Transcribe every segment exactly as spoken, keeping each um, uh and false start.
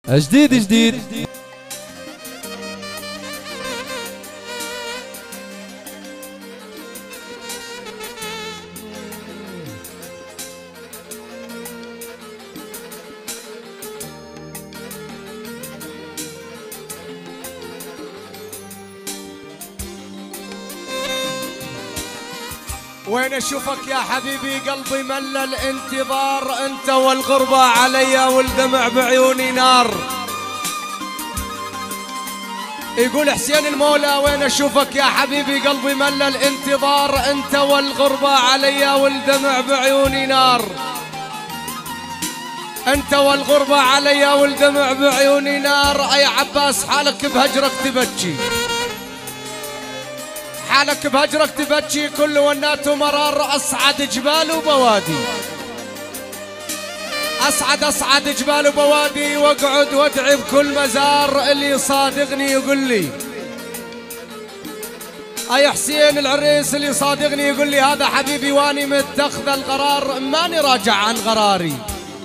جديد جديد. وين اشوفك يا حبيبي قلبي مل الانتظار، انت والغربة علي والدمع بعيوني نار. يقول حسين المولى وين اشوفك يا حبيبي قلبي مل الانتظار، انت والغربة علي والدمع بعيوني نار. انت والغربة علي والدمع بعيوني نار. اي عباس حالك بهجرك تبكي، حالك بهجرك تبكي، كل ونات مرار أصعد جبال وبوادي، أصعد أصعد جبال وبوادي، واقعد وادعي بكل مزار. اللي يصادقني يقول لي أي حسين العريس، اللي يصادقني يقول لي هذا حبيبي واني متخذ القرار، ماني راجع عن قراري،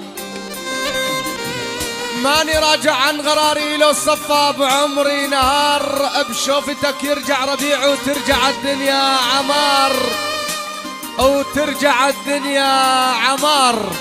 ماني راجع عن قراري. لو صفى بعمري نهار، بشوفتك يرجع ربيع وترجع الدنيا عمار، وترجع الدنيا عمار.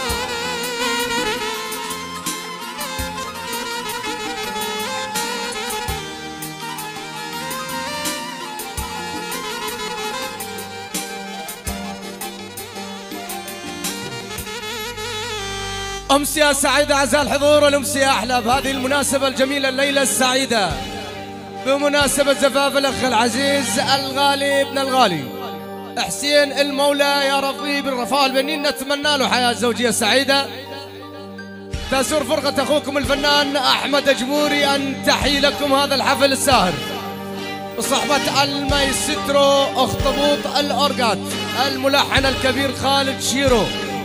أمسية سعيدة أعزائي الحضور، الأمسية أحلى بهذه المناسبة الجميلة، الليلة السعيدة بمناسبة زفاف الأخ العزيز الغالي ابن الغالي حسين المولى يا ربي بالرفاه البنين. نتمنى له حياة زوجية سعيدة. تسر فرقة أخوكم الفنان أحمد جبوري أن تحيي لكم هذا الحفل الساهر بصحبة المايسترو أخطبوط الأورغات، الملحن الكبير خالد شيرو،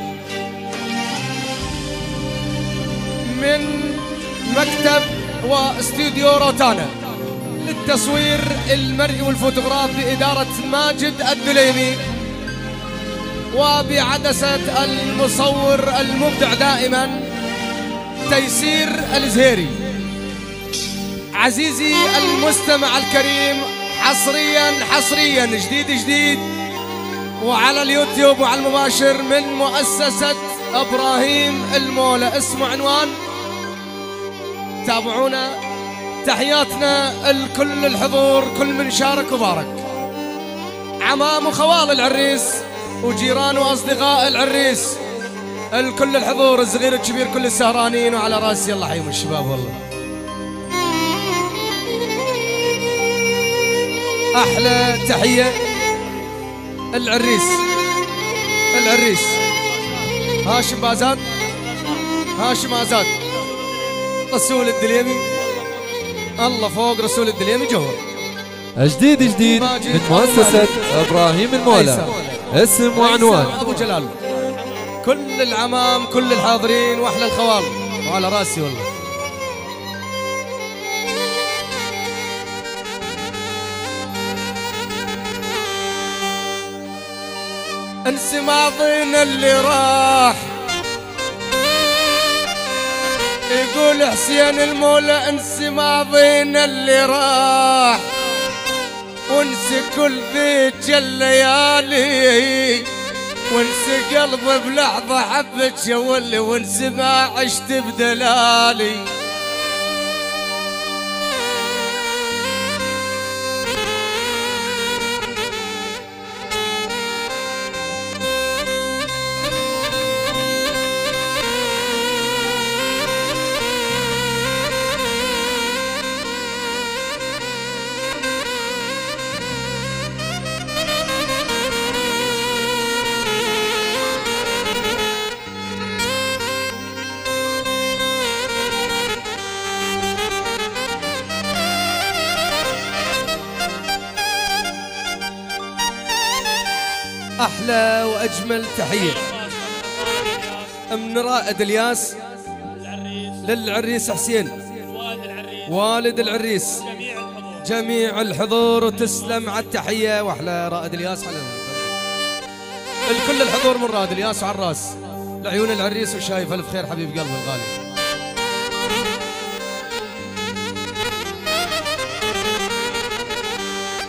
من مكتب واستوديو روتانا للتصوير المرئي والفوتوغراف بإدارة ماجد الدليمي، وبعدسة المصور المبدع دائما تيسير الزهيري. عزيزي المستمع الكريم، حصريا حصريا جديد جديد وعلى اليوتيوب وعلى المباشر من مؤسسة إبراهيم المولى، اسمه عنوان، تابعونا. تحياتنا لكل الحضور، كل من شارك وبارك، عمام وخوال العريس وجيران وأصدقاء العريس، الكل الحضور، الصغير الكبير، كل السهرانين، وعلى راسي الله حيهم الشباب. والله أحلى تحية العريس، العريس هاشم بازاد، هاشم آزاد، رسول الدليمي، الله فوق رسول الدليمي جوهر. جديد جديد من مؤسسة إبراهيم المولى، اسم وعنوان أبو جلال، كل العمام كل الحاضرين وأحلى الخوال، وعلى راسي والله. انسي ماضينا اللي راح، يقول حسين المولى انسي ماضينا اللي راح، وانسي كل ذيك الليالي، وانسي قلبي بلحظة حبك يولي، وانسي ما عشت بدلالي. أحلى وأجمل تحية من رائد الياس للعريس حسين والد العريس، جميع الحضور، وتسلم على التحية. وأحلى رائد الياس على الكل، الحضور من رائد الياس وعلى الراس، لعيون العريس وشايف ألف خير حبيب قلبي الغالي.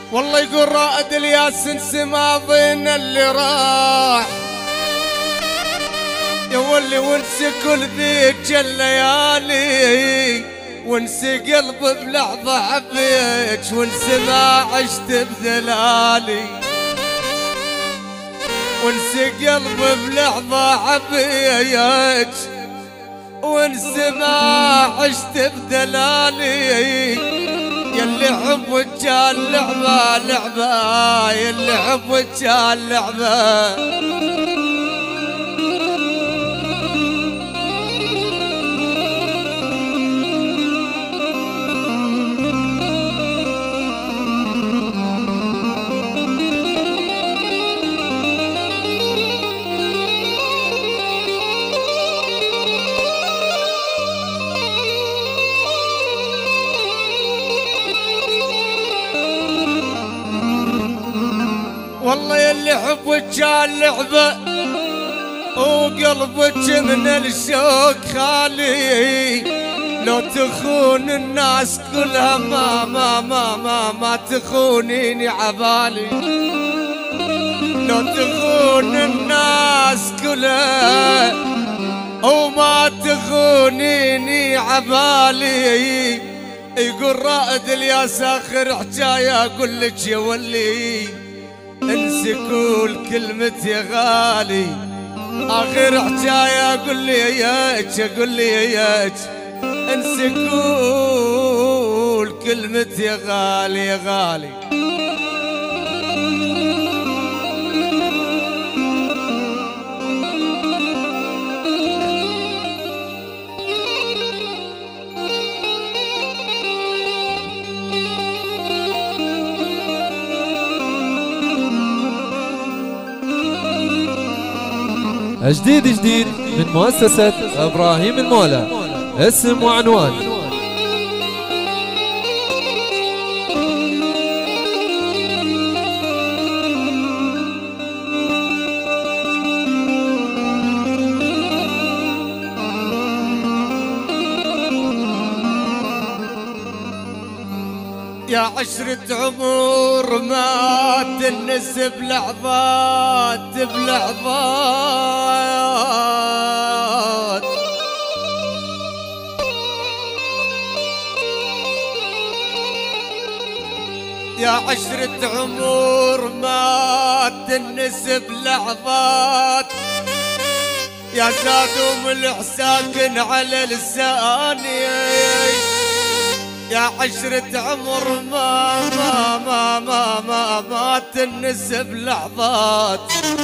والله يقول رائد الياس انسى ماضينا اللي راح يا ولي وانسى كل ذيك الليالي وانسى قلب بلحظة حبيت وانسى ما عشت بذلالي وانسى قلب بلحظة حبيت وانسى ما عشت بذلالي يلي حبك كان لعبة لعبة يلي حبك كان لعبة والله يلي حبك كان لعبة وقلبك من الشوق خالي لو تخون الناس كلها ما ما ما ما ما تخونيني عبالي لو تخون الناس كلها وما تخونيني عبالي يقول رائد الياس اخر حكايه اقول لك يا ولي انسي كل كلمة يا غالي اخر حكاية اقول لي ياك اقول لي ياك انسي كل كلمة يا غالي يا غالي جديد جديد من مؤسسة إبراهيم المولى. اسم وعنوان. يا عشرة عمر ما تنسب لحظات بلحظات يا عشرة عمر ما تنسب لحظات يا زادوا الإحساكن على لساني يا عشرة عمر ما ما ما ما ما ما تنسب لحظات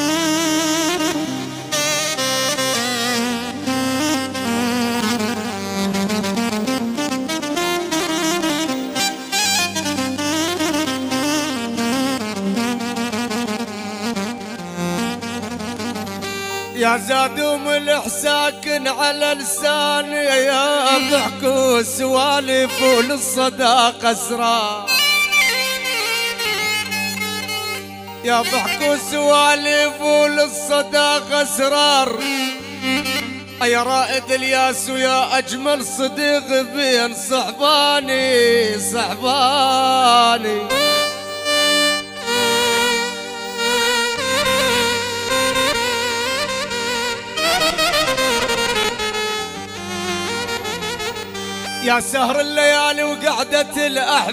يا زادوم الإحساكن على لساني يا ضحكوا سوالف وللصداقة أسرار يا ضحكوا سوالف وللصداقة أسرار يا رائد الياس ويا أجمل صديق بين صحباني صحباني يا سهر الليالي وقعدة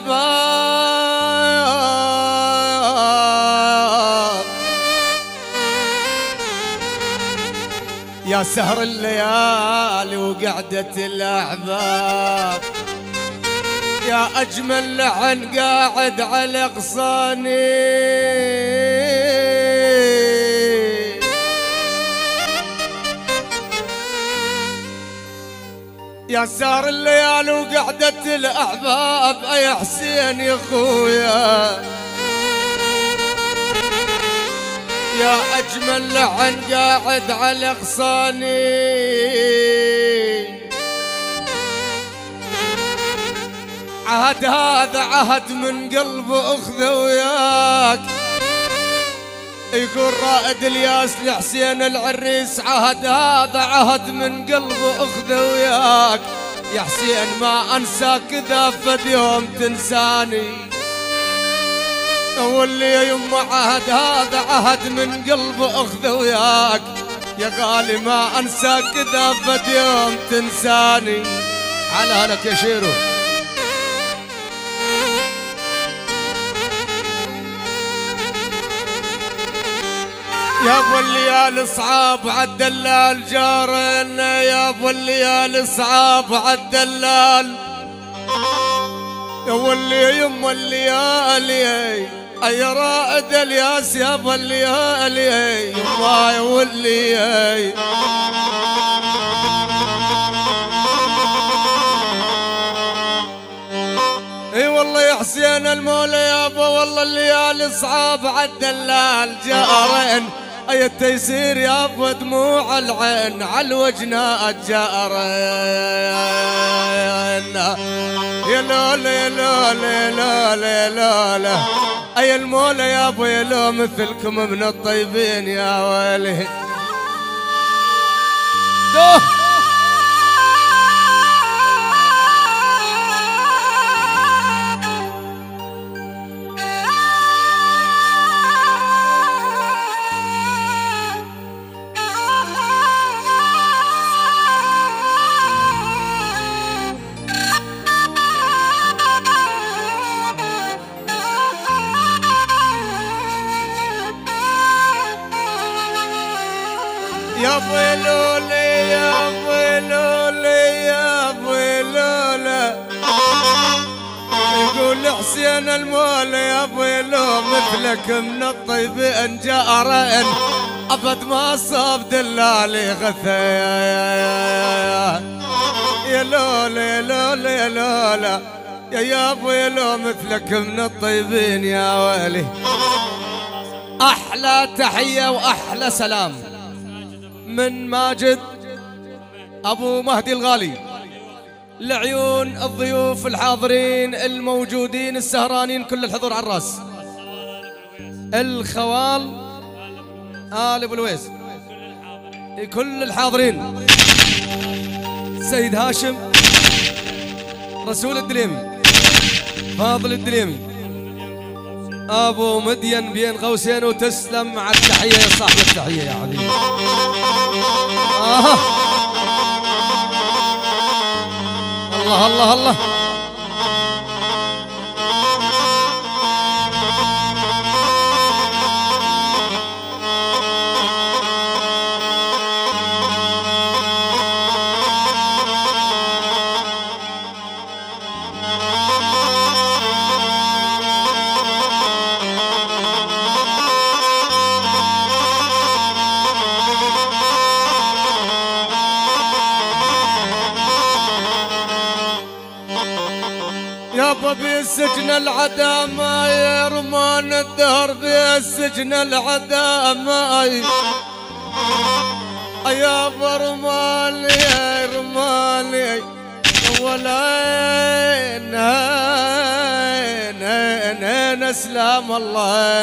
الأحباب يا سهر الليالي وقعدة الأحباب يا أجمل لحن قاعد على أغصاني يا سهر الليالي وقعدة الأحباب يا حسين يا خويا يا أجمل لحن قاعد على أغصاني عهد هذا عهد من قلب أخذه وياك يقول رائد الياس لحسين العريس عهد هذا عهد من قلبه أخذه وياك يا حسين ما أنساك إذا فد يوم تنساني واللي يما عهد هذا عهد من قلب اخذه وياك يا غالي ما انساك اذا بد يوم تنساني. على هلك يا شيرو. يا ابو الليالي صعاب عالدلال جارنا، يا ابو الليالي صعاب عالدلال، يا ولي يما الليالي اي رائد الياس، يا ابو الليالي يما يا ولي. اي والله يا حسين المولى يابا والله الليالي صعاب عالدلال جارين، اي التيسير يابا دموع العين عالوجنات جارين. يا لولا يا لولا يا لولا يا لولا اي المولى يابا يا لو مثلكم من الطيبين يا ويلي. يا ويلولي يا ويلولي يا ويلولا يقول حسين المولى يا ويلو مثلك من الطيبين جارين ابد ما صاب دلالي غثى. يا لولا يا لولا يا لولا يا يا ويلو مثلك من الطيبين يا ويلي. احلى تحيه واحلى سلام من ماجد ابو مهدي الغالي لعيون الضيوف الحاضرين الموجودين السهرانين كل الحضور على الراس، الخوال آل ابو الويس كل الحاضرين، سيد هاشم رسول الدليمي فاضل الدليمي ابو مدين بين قوسين، وتسلم على التحيه يا صاحب التحيه يا حبيبي. آه. الله الله الله. يابا بالسجن العدامة يا رمان الدهر بالسجن العدامة يابا رمالي يا رمالي ولين هين اسلام الله.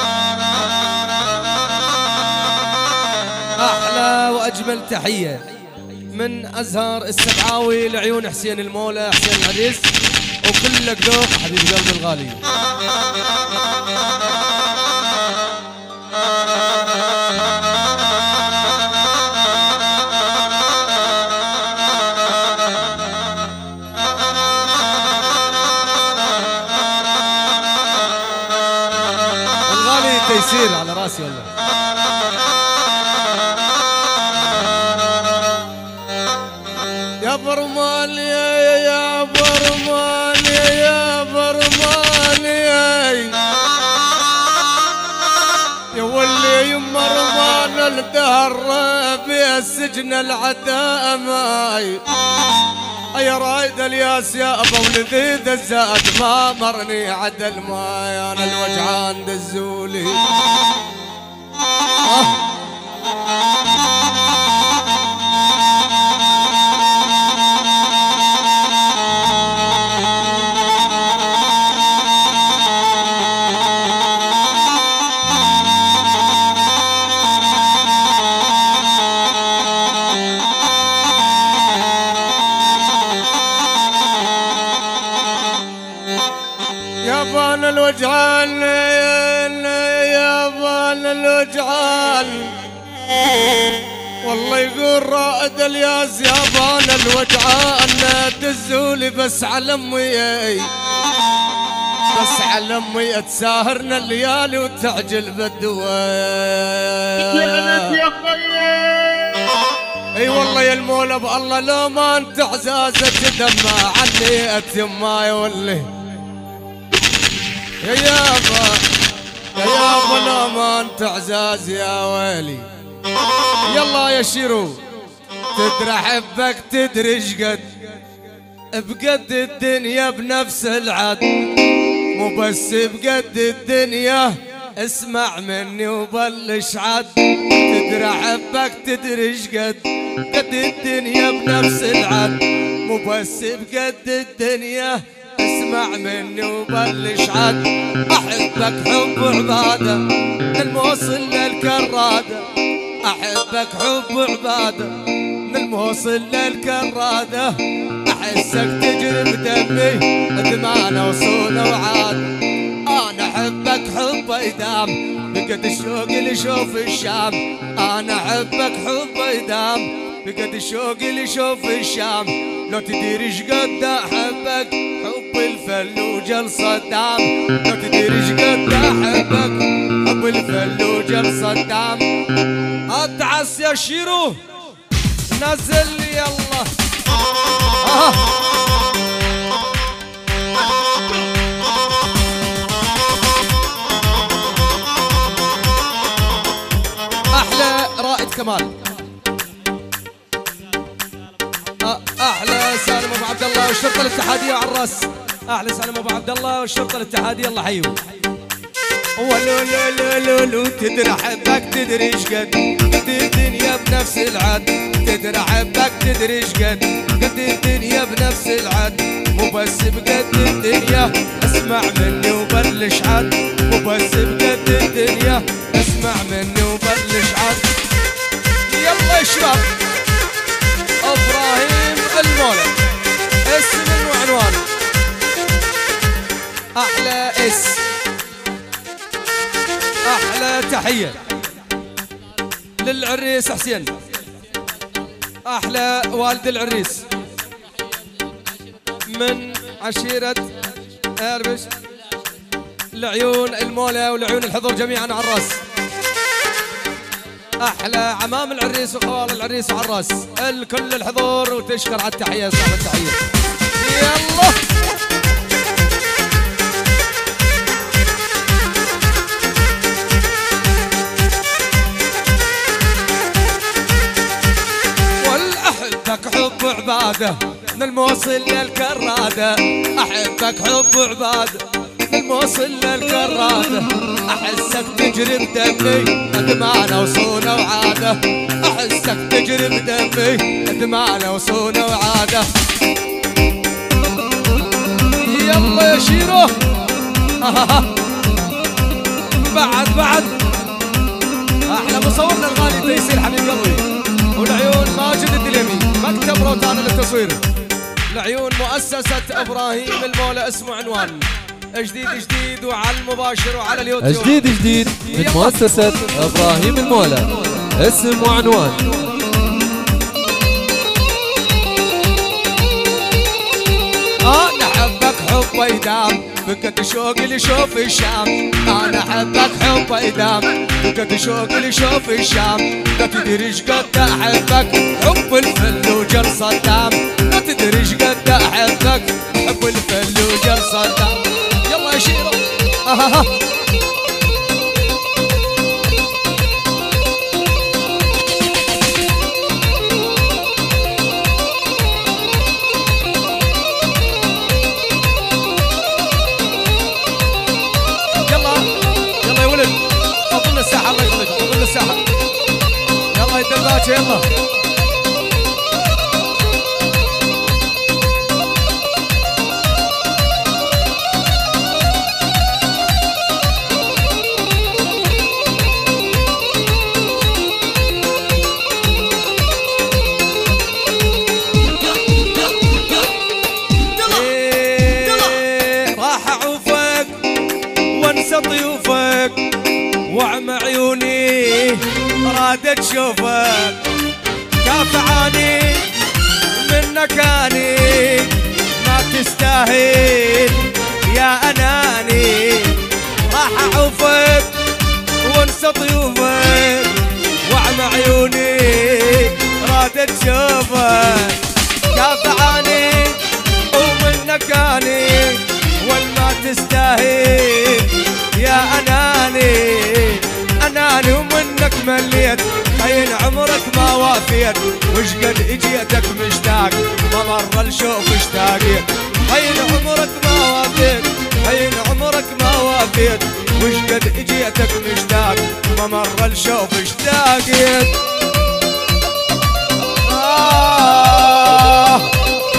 احلى واجمل تحية من ازهر السبعاوي لعيون حسين المولى حسين العريس وكلك ذوق حبيب قلبي الغالي. الغالي تيسير على راسي والله. يا برمال يا يا برمال يا برمال يا ولي يما رمان الدهر بالسجن العدامة يا رايد الياس يا ابو لذيذ الزاد ما مرني عدل ما انا الوجعان دزولي. آه. يا بان الوجعان يا بان الوجعان والله يقول رائد الياس يا بان الوجعان دزولي بس على امي بس على امي تساهرنا الليالي وتعجل بالدواء يا اي والله يا المولى بالله لو ما انت عزازة دمع عني اتيما يولي يا يابا يا يابا لو ما انت عزاز يا ويلي يلا يا شيرو تدري احبك تدري شقد بقد الدنيا بنفس العد مو بس بقد الدنيا اسمع مني وبلش عد تدري احبك تدري شقد قد الدنيا بنفس العد مو بس بقد الدنيا اسمع مني وبلش عد احبك حب عباده من الموصل للكراده احبك حب عباده من الموصل للكراده احسك تجري بدمي دمانه وصونه وعاد انا احبك حب يدام بقد الشوق اللي يشوف الشام انا احبك حب يدام بقد الشوق اللي يشوف الشام لو تدري شقد احبك حب الفلوج الصدام لو تدري شقد احبك حب الفلوج الصدام ادعس يا شيرو نزل لي يلا آه. احلى رائد كمال احلى سالم ابو عبد الله والشرطه الاتحاديه على الراس احلى سالم ابو عبد الله والشرطه الاتحاديه الله حيهم ولو لو لو لو لو تدري احبك تدري شقد قد الدنيا بنفس العد تدري احبك تدري شقد قد الدنيا بنفس العد مو بس بقد الدنيا اسمع مني وبلش عد مو بس بقد الدنيا اسمع مني وبلش عد يلا يا شباب ابراهيم المولى اسم وعنوان احلى اس احلى تحيه للعريس حسين احلى والد العريس من عشيره اربش لعيون المولى ولعيون الحضور جميعا على الراس احلى عمام العريس وخوال العريس على الراس الكل الحضور وتشكر على التحيه صاحب التحيه يلا والاحبك حب عباده من الموصل للكراده احبك حب عباده من الموصل للكراده احسك تجري بدمي دمانه وصونه وعاده احسك تجري بدمي دمانه وصونه وعاده يلا يا شيرو بعد بعد احلى مصورنا الغالي تيسير حبيب قلبي والعيون ماجد الدليمي مكتب روتانا للتصوير لعيون مؤسسة ابراهيم المولى اسمه عنوان جديد جديد وعلى المباشر وعلى اليوتيوب جديد جديد من مؤسسة ابراهيم المولى اسم وعنوان انا احبك حب يدام بقد شوق اللي يشوف الشام انا احبك حب يدام بقد شوق اللي يشوف الشام لا تدري شقد احبك حب الفلوج الصدام لا تدري شقد احبك حب الفلوج الصدام يلا يا شيرو آه. يلا يلا يا ولد اظن الساحه الله يخليك اظن الساحه يلا يا دباشه يلا وانسى ضيوفك وعم عيوني رادت شوفك كافعاني منك اني ما تستاهل يا اناني راح اعوفك وانسى ضيوفك وعم عيوني رادت شوفك كافعاني ومنك اني والما تستاهل يا اناني اناني ومنك مليت خين عمرك ما وافيت وش قد اجيتك مشتاق ما مر الشوف اشتاقيت خين عمرك ما وافيت خين عمرك ما وافيت وش قد اجيتك مشتاق ما مر الشوف اشتاقيت آه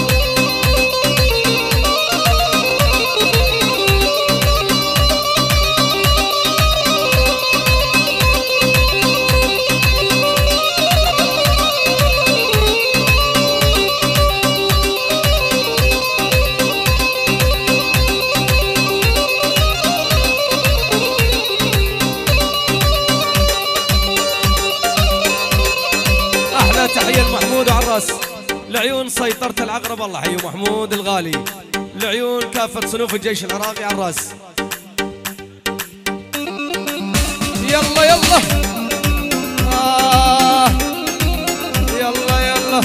تحية محمود عراس لعيون سيطرة العقرب الله حي محمود الغالي لعيون كافة صنوف الجيش العراقي عراس يلا يلا آه يلا يلا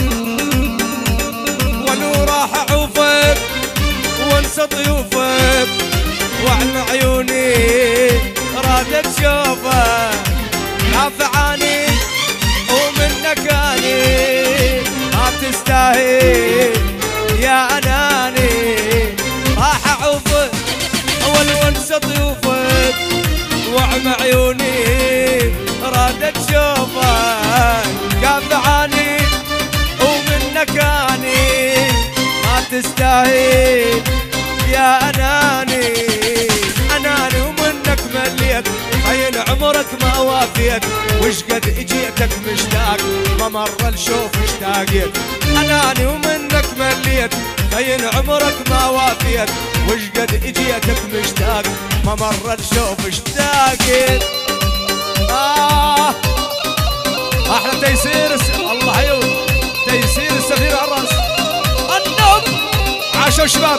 ولو راح اعوفك وانسى ضيوفك وعن عيوني رادت شوفك كافعاني ومنك اني ما تستاهل يا اناني راح اعوفك اول وانسى ضيوفك وعم عيوني رادت شوفك كافعاني ومنك اني ما تستاهل يا اناني اناني ومنك مليت خين عمرك ما وافيت وش قد اجيتك مشتاق ما مر الشوف اشتاقيت اناني ومنك مليت خين عمرك ما وافيت وش قد اجيتك مشتاق ما مر الشوف اشتاقيت آه احلى تيسير الس... الله عيون تيسير السفير عراس النوم عاشوا شباب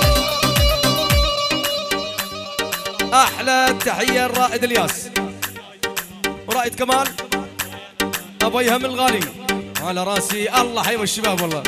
احلى تحيه الرائد الياس ورائد كمال ابو ايهم الغالي على راسي الله حيم الشباب والله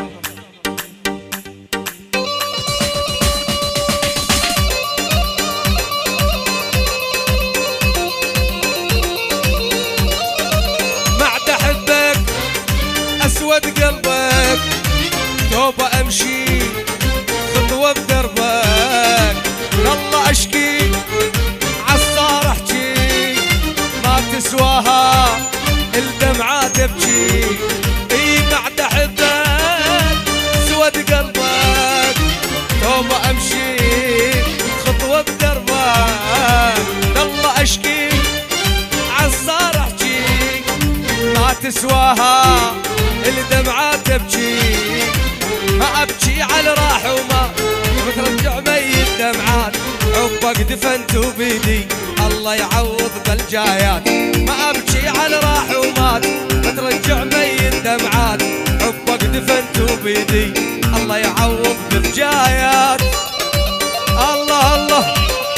ما عاد احبك اسود قلبك توبه امشي خطوه بدربك والله اشكي عالصار احكي ما تسواها الدمعة تبكي اي ما عاد احبك سود قلبك توبه امشي خطوه بدربك والله اشكي عالصار احكي ما تسواها الدمعة تبكي ما ابكي على راح وما بترجع ميت دمعات حبك دفنت بيدي الله يعوض بالجايات ما ابكي على راح ومات بترجع ميت دمعات حبك دفنت بيدي الله يعوض بالجايات الله الله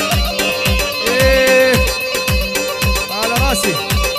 ايه على راسي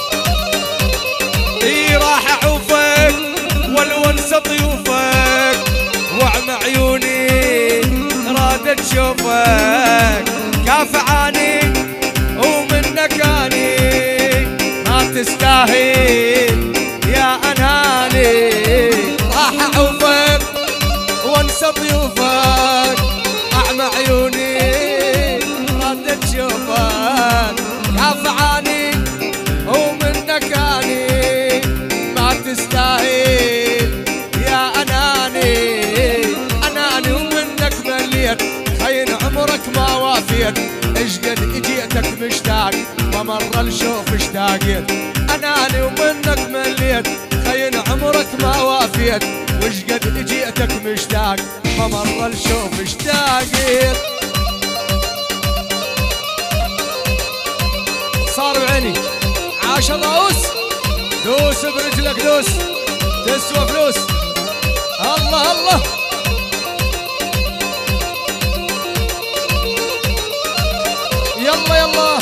ايه راح اعوفك ولو انسى ضيوفك وعم عيوني رادت شوفك كافعاني ومنك اني ما تستاهل يا اناني راح اعوفك وانسى ضيوفك اعمى عيوني رادت شوفك كافعاني ومنك اني ما تستاهل يا اناني اناني ومنك مليت خين عمرك ما وافيت ايش قد اجيتك مشتاق ما مر الشوف اشتاقيت اناني ومنك مليت خين عمرك ما وافيت وش قد اجيتك مشتاق ما مر الشوف اشتاقيت عاش الرؤوس. دوس برجلك دوس، تسوى فلوس. الله الله يلا يلا.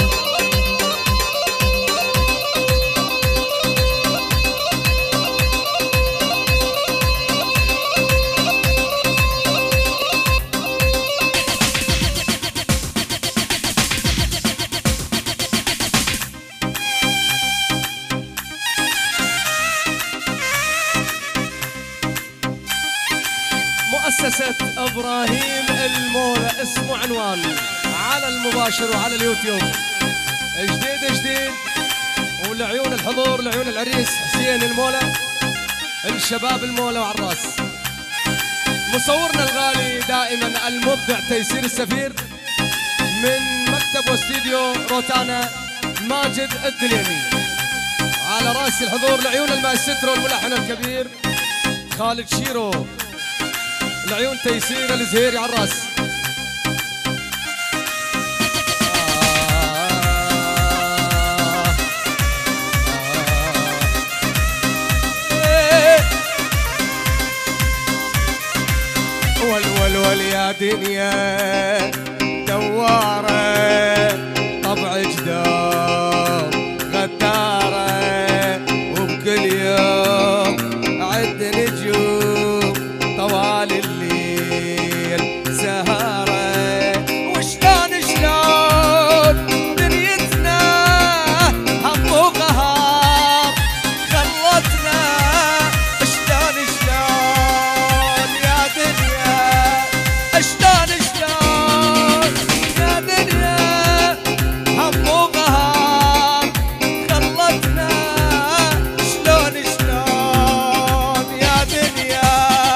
مؤسسة إبراهيم المولى اسمه عنوان على المباشر وعلى اليوتيوب. جديد جديد ولعيون الحضور، لعيون العريس حسين المولى، الشباب المولى وعراس. مصورنا الغالي دائما المبدع تيسير السفير، من مكتب واستديو روتانا ماجد الدليمي. على راس الحضور لعيون المايسترو الملحن الكبير خالد شيرو، لعيون تيسير الزهيري على الراس. ول ول ول يا دنيا دوارة، طبع جدار غدارة، وبكل يوم عد نجوم طوال الليل سهرة. وشلون شلون دنيتنا هم وقهار خلتنا، شلون شلون يا دنيا، شلون شلون يا دنيا هم وقهار خلتنا، شلون شلون يا دنيا.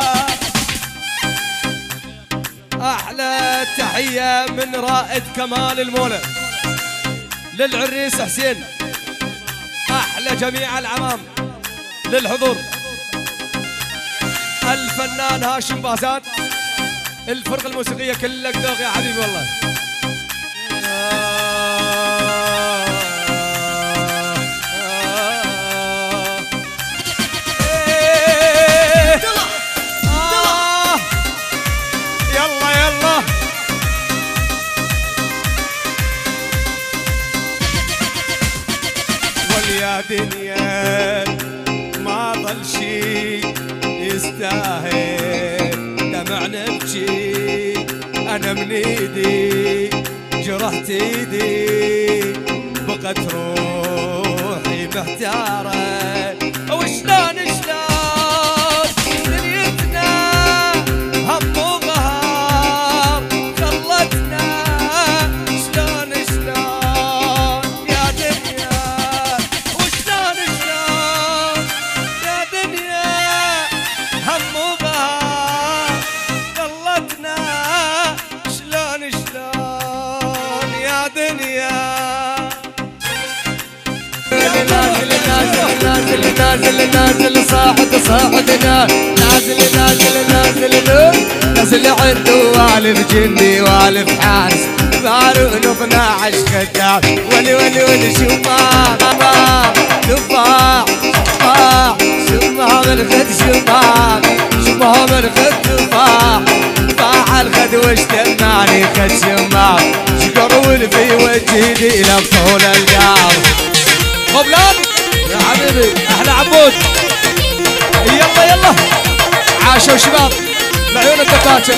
أحلى تحية من رائد كمال المولى للعريس حسين، أحلى جميع العمام للحضور، الفنان هاشم بازات، الفرقة الموسيقية كلك ذوق يا حبيبي والله. يا دنيا ما ظل شي يستاهل دمع نبكي، انا من ايدي جرحت ايدي، بقت روحي محتارة. وشلون شلون دنيتنا هم وقهار خلتنا، شلون شلون يا دنيا، وشلون شلون يا دنيا هم وقهار خلتنا، شلون شلون يا دنيا. نازل نازل نازل نازل نازل صاحد صاحدنا، نازل نازل نازل نازل عنده والف جندي والف حارس، بارون اثناعش خدام، ولي ولي ولي شماع شماع تفاح تفاح، شماع بالخد شماع شماع بالخد تفاح تفاح الخد واشتمعني خد شماع، شقرول في وجهي الى طول القاع. قبلان يا حبيبي احلى عبود، يلا يلا عاشوا شباب لعيون الدكاتره.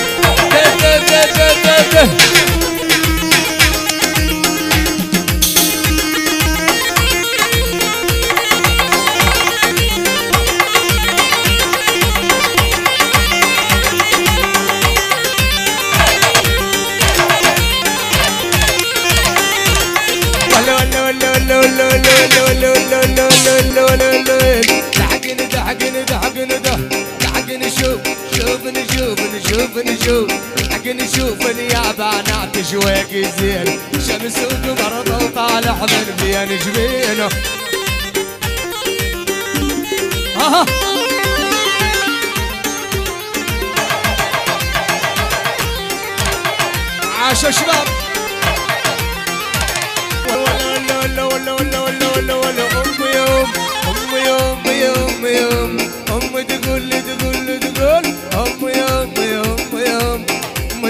دحقني دحقني دحقني دحقني شوف شوفني شوفني شوفني شوف دحقني شوفني يا بنات شويق زين، شمس وقمر وطالع من بين جبينه. ها عاشوا شباب. ولا ولا ولا ولا ولا ولا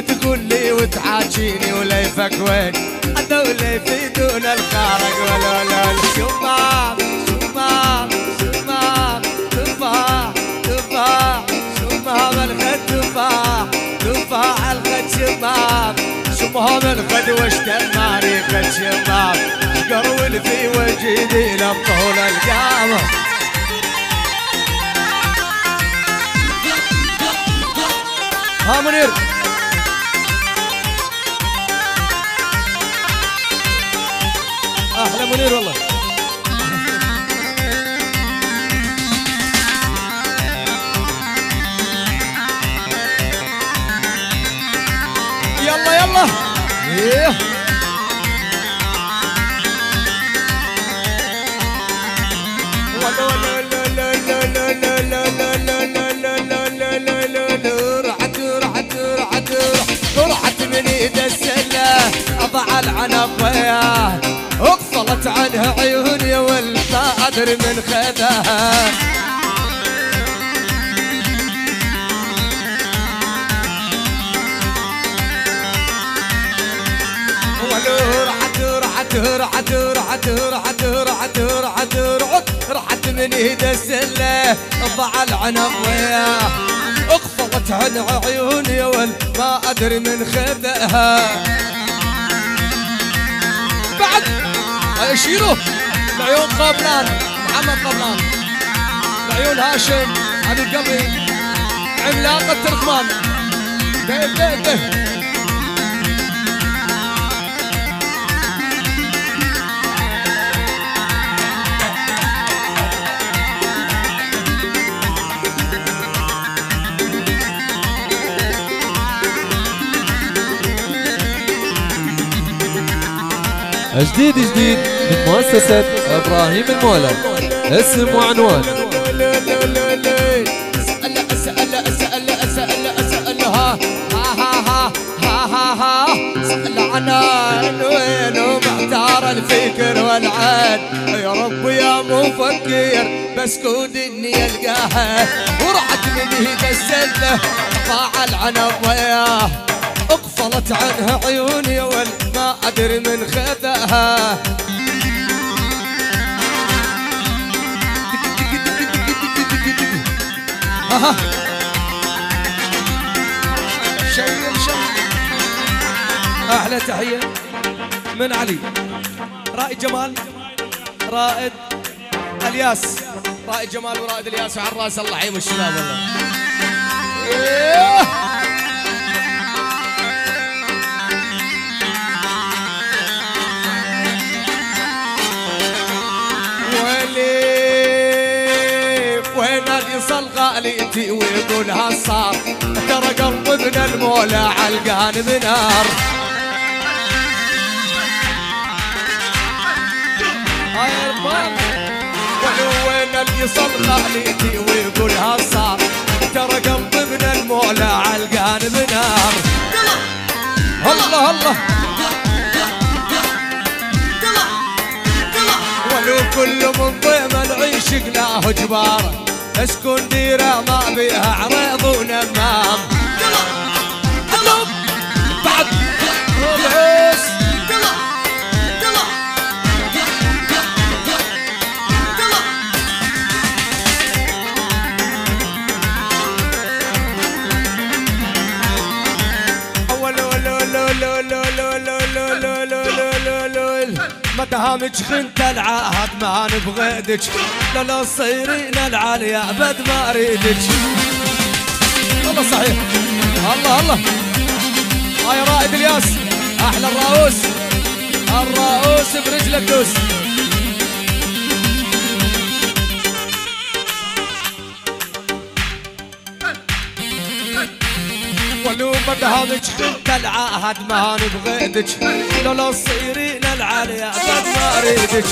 وتقول لي وتعاجيني وليفك وين انا وليفي دون الخارق ولا لا شمام شمام شمام تفاح تفاح شمام الخد تفاح تفاح الخد شمام شمام الخد واشتر ماري خد شمام شقرول في وجدي لطول القامة ها منير احلى منير والله يلا يلا ايه طلعت من ايد السله اضع العنب وياه اقفلت عنها عيوني والما ادري من خذاها ولو رحت رحت رحت رحت رحت رحت رحت رحت رحت من ايد السله اضع العنب وياه اقفلت عن عيوني والما ادري من خذاها بعد اشيله العيون قبلان محمد قبلان العيون هاشم حبيب قلبي عملاق التركمان ده ده ده جديد جديد من مؤسسة إبراهيم المولى اسم وعنوان اسأل اسأل اسأل اسأل اسأل ها ها ها ها ها ها اسأل عنان وينه محتار الفكر والعين يا رب يا مفكر بس كود اني القاها ورحت من ايد السله ضاع العنب وياه اقفلت عنها عيوني والما ادري من خذاها اها شيل شيل احلى تحيه من علي رائد جمال رائد الياس رائد جمال ورائد الياس وعلى الراس الله يعين الشباب والله إيه. يصل غاليتي ويقول هالصار ترى قلب ابن المولى علقان بنار هاي البال وين اللي يصل غاليتي ويقول هالصار ترى قلب ابن المولى علقان بنار الله الله ولو كل من ضيم العيش قلاه جبار اسكن ديره ما بيها عريض ونمام بعد العوس ما دهامك خنت العهد ما نبغيدك لا لا تصيرين العالية ابد ما اريدك والله صحيح الله الله هاي رائد الياس احلى الراؤوس الراؤوس برجلك دوس ولو ما دهامك خنت العهد ما نبغيدك لا لا تصيرين العالية ابد ما اريدك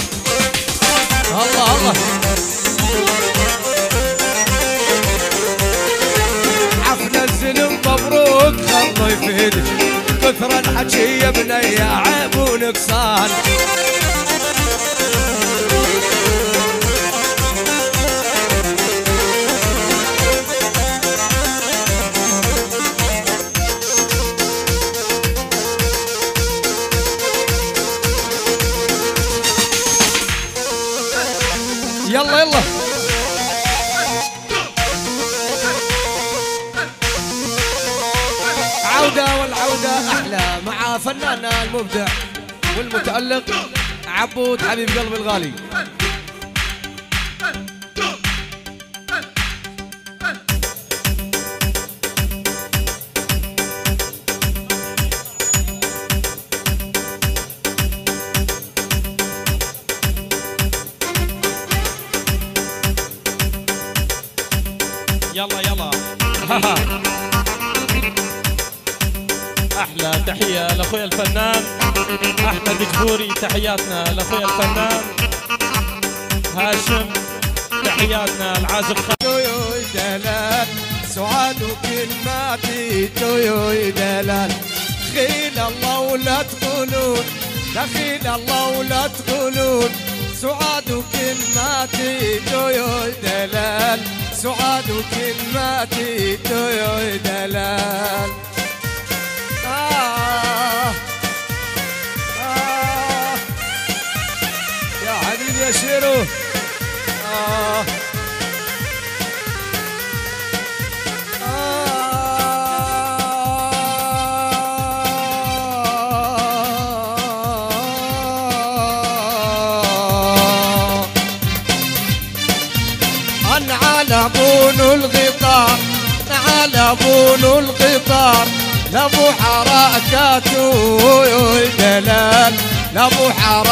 الله الله عفنا الزلم مبروك الله يفيدك كثر الحكي يا بني عيب ونقصان عودة أحلى مع فناننا المبدع والمتألق عبود حبيب قلبي الغالي. يلا يلا احلى تحيه لاخويا الفنان احمد جبوري، تحياتنا لاخويا الفنان هاشم، تحياتنا العازف تويوي دلال سعاد وكلماتي تويوي دلال خيل الله ولا تقولون دخيل الله ولا تقولون سعاد وكلماتي تويوي دلال سعاد وكلماتي تويوي دلال. آه آه يا حبيبي يا شيرو. آه على بون الغطار على بون الغطار لابو حركاته دلال لابو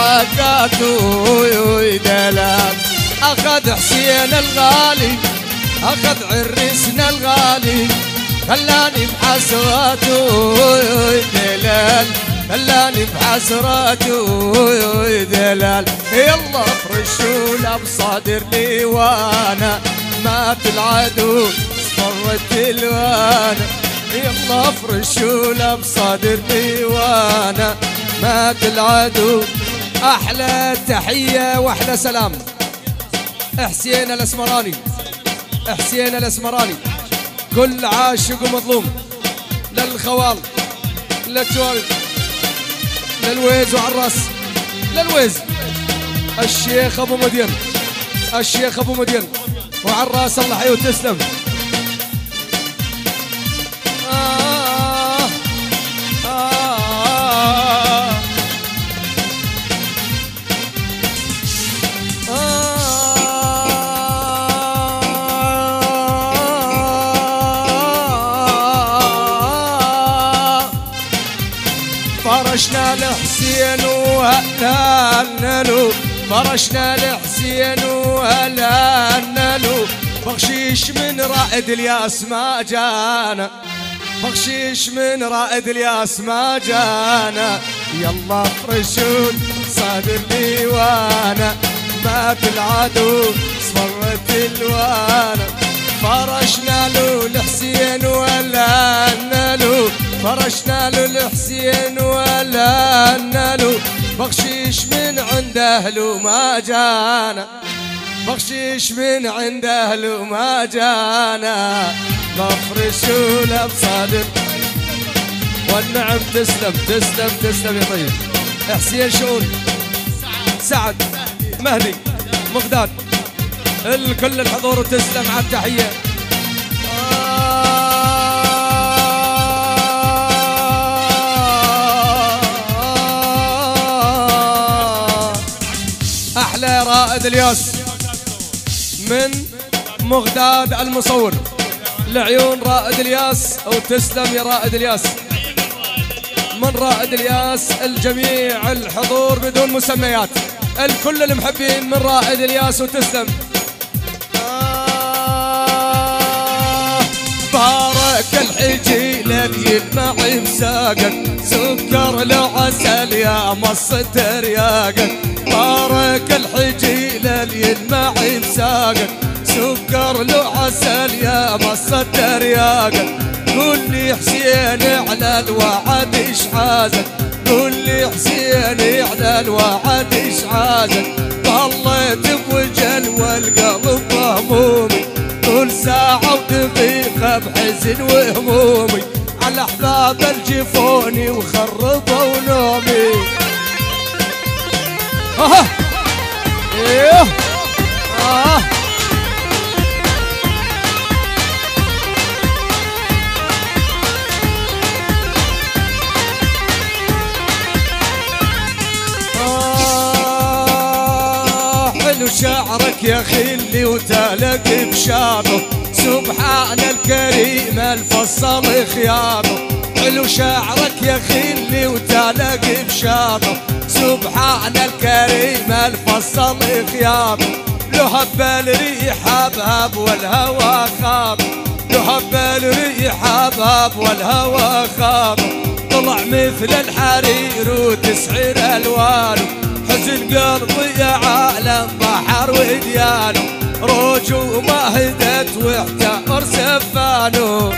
حركاته دلال اخذ حسين الغالي اخذ عريسنا الغالي خلاني بحسراته دلال خلاني بحسراته دلال يلا فرشوا له بصادر لي وانا مات العدو صفرت الوانا يلا فرشوا له بصادر لي وانا مات العدو. احلى تحيه واحلى سلام حسين الاسمراني حسين الاسمراني كل عاشق ومظلوم للخوال للتوالد للويز وعراس للويز الشيخ ابو مدين الشيخ ابو مدين وعراس الله حي وتسلم. آه آه آه فرشنا لحسين وهلالنا له فرشنا لحسين وهلالنا له بخشيش من رائد الياس ما جانا بخشيش من رائد الياس ما جانا يلا فرشون صادر لي وانا مات العدو صفرت الوانا فرشنا له الحسين وهلالنا له فرشنا له الحسين وهلالنا له بخشيش من عند اهله ما جانا بخشيش من عند اهله ما جانا بفرشوا له بصادر والنعم. تسلم تسلم تسلم يا طيب حسين شؤون سعد مهدي مقداد الكل الحضور وتسلم على التحيه. احلى رائد الياس من مغداد المصور لعيون رائد الياس او تسلم يا رائد الياس من رائد الياس الجميع الحضور بدون مسميات الكل المحبين من رائد الياس وتسلم. آه بارك الحجي لذي المعي مساقك سكر العسل يا مص ترياقك بارك الحجي لذي المعي مساقك سكر العسل يا مص ترياقك قول لي حسين على الوعد ايش حازك قول لي حسين على الوعد ايش حازك ضليت بوجل والقلب مهمومي كل ساعة ودقيقة بحزن وهمومي على احباب الجفوني وخربوا نومي. اها ايه اه شعرك يا خلي وتالق بشاطه، سبحان الكريم الفصل خياطه. حلو شعرك يا خلي وتالق بشاطه، سبحان الكريم الفصل خياطه. له هب الريح هبهب والهوى خاطه، له هب الريح هبهب والهوى خاطه. طلع مثل الحرير وتسعير الوانه، حزن قلبي يا عالم بحر وديانه. روجه ما هدت واحتمر سفانه.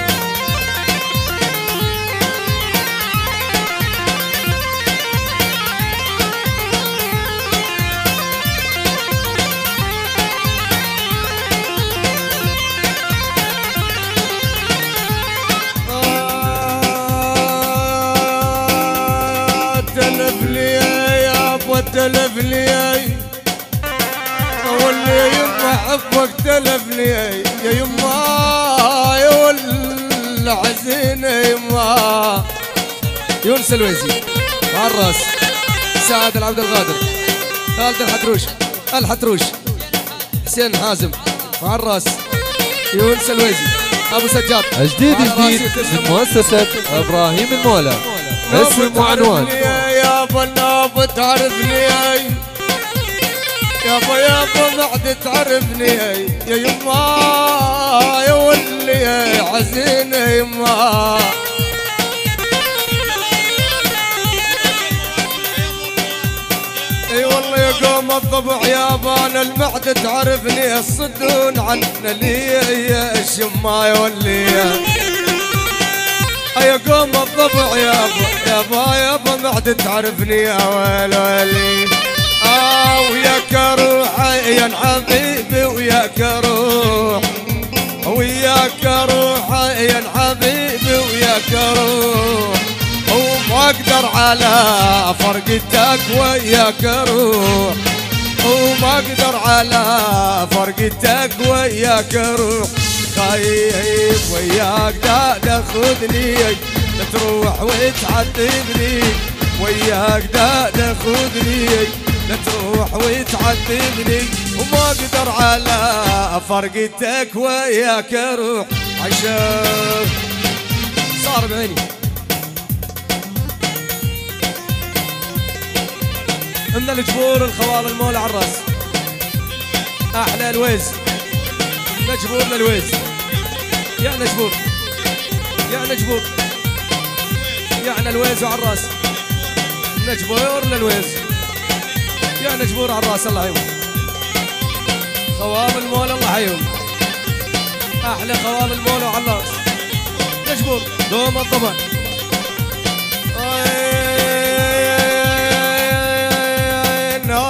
تلف لي واللي يما حبك تلف لي يا يما يا والعزينة يما. يونس الويزي مع الراس، سعد العبد الغادر، خالد الحتروش الحتروش، حسين حازم مع الراس، يونس الويزي، ابو سجاد. جديد جديد من مؤسسة ابراهيم المولى، اسم وعنوان. يابا النوب تعرفني يابا يابا بعد تعرفني يا يما يا ولي يا عزينة يما. اي والله يا قوم الضبع يابا انا المعدة تعرفني، الصدون عننا لي يا الشما يا ولي يا قوم الضبع يابا يابا يابا بعد تعرفني يا ويل ويلي. اه وياك اروح يا حبيبي وياك اروح، وياك اروح يا حبيبي وياك اروح. وما اقدر على فرقتك وياك اروح، وما اقدر على فرقتك وياك اروح. خايف وياك دا تاخذني تروح وتعذبني، وياك دا تاخذني تروح وتعذبني. وما اقدر على فرقتك وياك اروح. عشان صار بعيني من الجبور الخوال المولى على الراس، احلى الويز نجبور للويز. يا نجبور يا نجبور يا الويز وعلى الراس، نجبور للويز يا نجبور على الراس. الله يحييهم خوام المولى، الله يحييهم احلى خوام المولى وعلى الراس. نجبور دوم الضبع.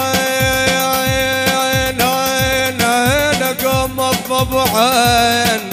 قوم الضبعين